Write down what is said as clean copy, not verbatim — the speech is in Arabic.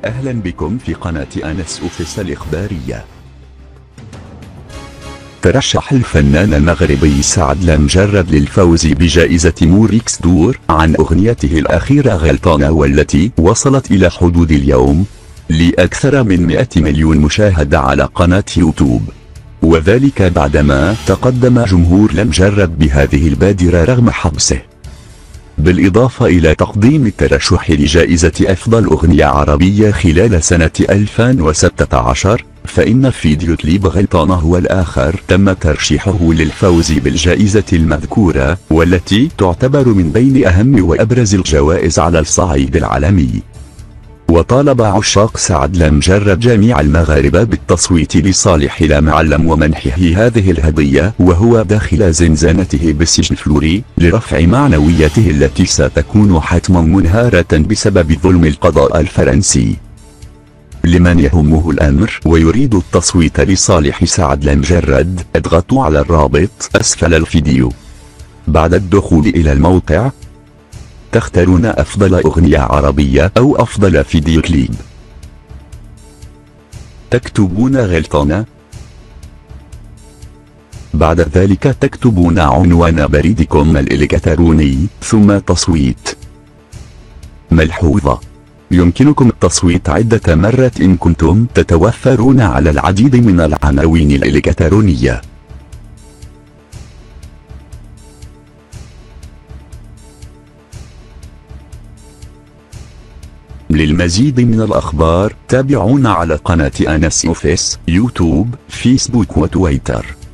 أهلا بكم في قناة أنس أوفيس الإخبارية. ترشح الفنان المغربي سعد لمجرد للفوز بجائزة موريكس دور عن أغنيته الأخيرة غلطانة، والتي وصلت إلى حدود اليوم لأكثر من 100 مليون مشاهدة على قناة يوتيوب، وذلك بعدما تقدم جمهور لمجرد بهذه البادرة رغم حبسه، بالإضافة إلى تقديم الترشح لجائزة أفضل أغنية عربية خلال سنة 2016. فإن فيديو كليب غلطانة هو الآخر تم ترشيحه للفوز بالجائزة المذكورة، والتي تعتبر من بين أهم وأبرز الجوائز على الصعيد العالمي. وطالب عشاق سعد لمجرد جميع المغاربة بالتصويت لصالح لمعلم ومنحه هذه الهدية، وهو داخل زنزانته بالسجن الفلوري، لرفع معنوياته التي ستكون حتما منهارة بسبب ظلم القضاء الفرنسي. لمن يهمه الأمر ويريد التصويت لصالح سعد لمجرد، اضغطوا على الرابط أسفل الفيديو. بعد الدخول إلى الموقع تختارون أفضل أغنية عربية أو أفضل فيديو كليب، تكتبون غلطانة، بعد ذلك تكتبون عنوان بريدكم الإلكتروني ثم تصويت. ملحوظة: يمكنكم التصويت عدة مرات إن كنتم تتوفرون على العديد من العناوين الإلكترونية. للمزيد من الأخبار تابعونا على قناة أنس أوفيس، يوتيوب، فيسبوك وتويتر.